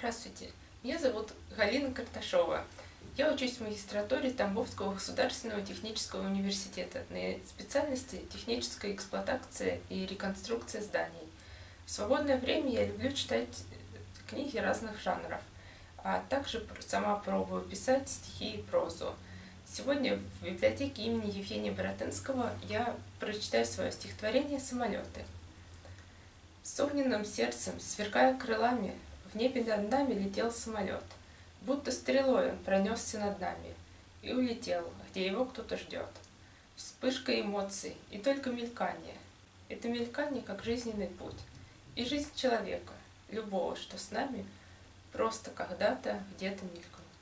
Здравствуйте, меня зовут Галина Карташова. Я учусь в магистратуре Тамбовского государственного технического университета на специальности техническая эксплуатация и реконструкция зданий. В свободное время я люблю читать книги разных жанров, а также сама пробую писать стихи и прозу. Сегодня в библиотеке имени Евгения Баратынского я прочитаю свое стихотворение «Самолеты». С огненным сердцем, сверкая крылами, в небе над нами летел самолет. Будто стрелой он пронесся над нами и улетел, где его кто-то ждет. Вспышка эмоций и только мелькание. Это мелькание как жизненный путь. И жизнь человека, любого, что с нами, просто когда-то где-то мелькнул.